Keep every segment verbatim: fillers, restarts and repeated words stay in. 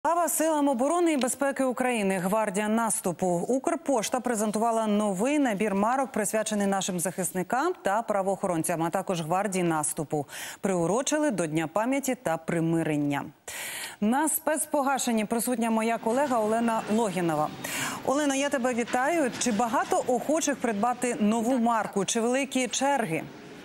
Слава силам оборони і безпеки України. Гвардія наступу. Укрпошта презентувала новий набір марок, присвячений нашим захисникам та правоохоронцям, а також гвардії наступу. Приурочили до Дня пам'яті та примирення. На спецпогашенні присутня моя колега Олена Логінова. Олена, я тебе вітаю. Чи багато охочих придбати нову марку? Чи великі черги?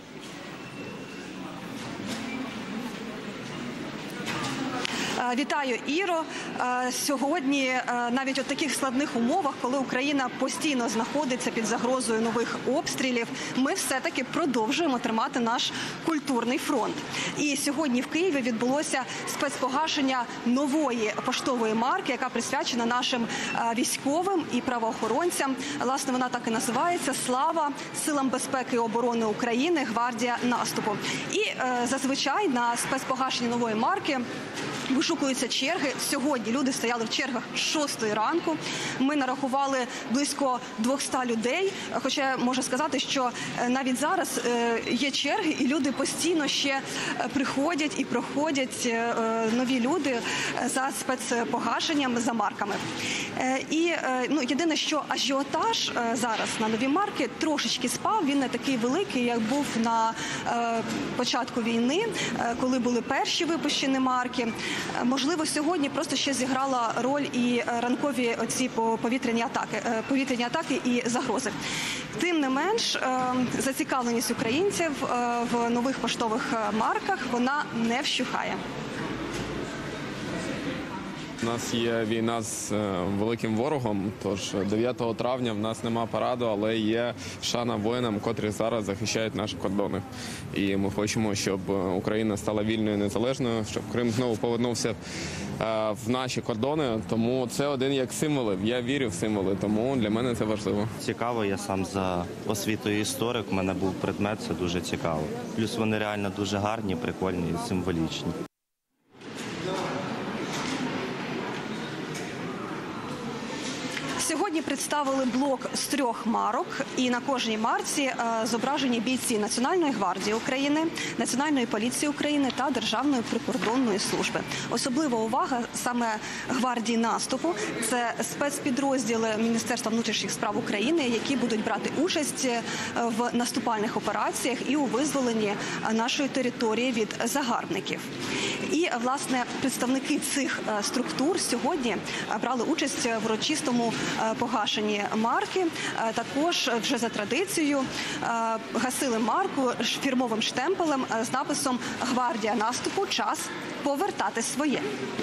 Вітаю, Іро. Сьогодні навіть у таких складних умовах, коли Україна постійно знаходиться під загрозою нових обстрілів, ми все-таки продовжуємо тримати наш культурний фронт. І сьогодні в Києві відбулося спецпогашення нової поштової марки, яка присвячена нашим військовим і правоохоронцям. Власне, вона так і називається «Слава силам безпеки і оборони України. Гвардія наступу». І зазвичай на спецпогашенні нової марки вишукуються черги. Сьогодні люди стояли в чергах з шостої ранку. Ми нарахували близько двохсот людей. Хоча можу сказати, що навіть зараз є черги, і люди постійно ще приходять і проходять, нові люди, за спецпогашенням, за марками. І ну, єдине, що ажіотаж зараз на нові марки трошечки спав. Він не такий великий, як був на початку війни, коли були перші випущені марки. Можливо, сьогодні просто ще зіграла роль і ранкові оці повітряні атаки, повітряні атаки і загрози. Тим не менш, зацікавленість українців в нових поштових марках, вона не вщухає. У нас є війна з великим ворогом, тож дев'ятого травня в нас нема параду, але є шана воїнам, котрі зараз захищають наші кордони. І ми хочемо, щоб Україна стала вільною і незалежною, щоб Крим знову повернувся в наші кордони. Тому це один як символів. Я вірю в символи, тому для мене це важливо. Цікаво, я сам за освітою історик, у мене був предмет, це дуже цікаво. Плюс вони реально дуже гарні, прикольні і символічні. Сьогодні представили блок з трьох марок, і на кожній марці зображені бійці Національної гвардії України, Національної поліції України та Державної прикордонної служби. Особлива увага саме гвардії наступу – це спецпідрозділи Міністерства внутрішніх справ України, які будуть брати участь в наступальних операціях і у визволенні нашої території від загарбників. І, власне, представники цих структур сьогодні брали участь в урочистому погашені марки. Також вже за традицією гасили марку фірмовим штемпелем з написом «Гвардія наступу. Час повертати своє».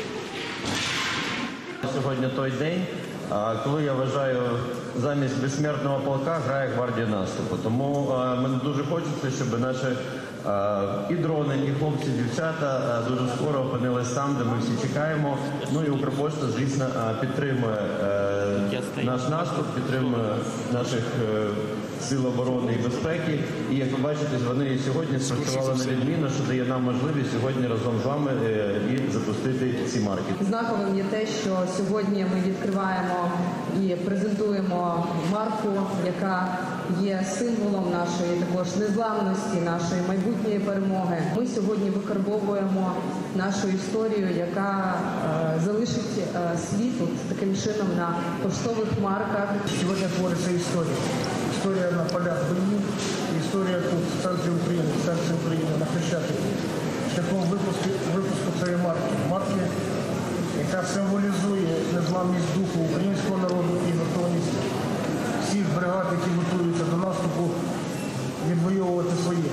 Сьогодні той день, коли, я вважаю, замість безсмертного полка грає гвардія наступу. Тому мені дуже хочеться, щоб наші і дрони, і хлопці, дівчата дуже скоро опинились там, де ми всі чекаємо. Ну і Укрпошта, звісно, підтримує наш наступ, підтримує наших сил оборони і безпеки. І, як ви бачите, вони сьогодні спрацювали на відміну, що дає нам можливість сьогодні разом з вами і запустити ці марки. Знаковим є те, що сьогодні ми відкриваємо і презентуємо марку, яка є символом нашої також незламності, нашої майбутньої перемоги. Ми сьогодні викарбовуємо нашу історію, яка е, залишить е, слід от, таким чином на поштових марках. Сьогодні твориться історія. Історія на полях боїв, історія тут, в центрі України, в серці України, на Хрещатику. Шляхом випуску, випуску цієї марки. Марки, яка символізує незламність духу українського народу і готовність всіх бригад, які готуються до наступу, відвоювати своє.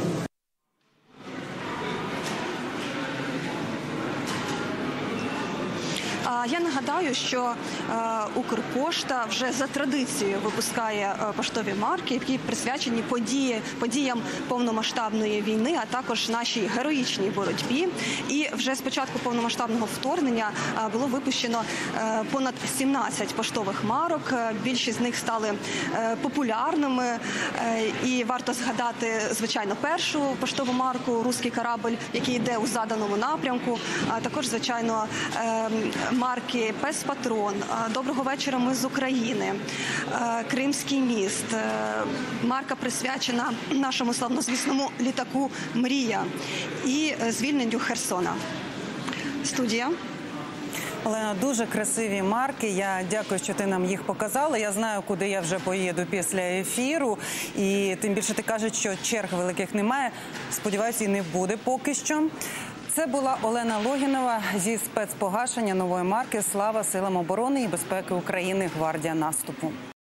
Я нагадаю, що Укрпошта вже за традицією випускає поштові марки, які присвячені події, подіям повномасштабної війни, а також нашій героїчній боротьбі. І вже з початку повномасштабного вторгнення було випущено понад сімнадцять поштових марок. Більшість з них стали популярними. І варто згадати, звичайно, першу поштову марку «Руський корабль», який йде у заданому напрямку. А також, звичайно, марки «Пес Патрон», «Доброго вечора, ми з України», «Кримський міст», марка присвячена нашому славнозвісному літаку «Мрія» і звільненню Херсона. Студія. Олена, дуже красиві марки. Я дякую, що ти нам їх показала. Я знаю, куди я вже поїду після ефіру. І тим більше ти кажеш, що черг великих немає. Сподіваюся, і не буде поки що. Це була Олена Логінова зі спецпогашення нової марки «Слава силам оборони і безпеки України. Гвардія наступу».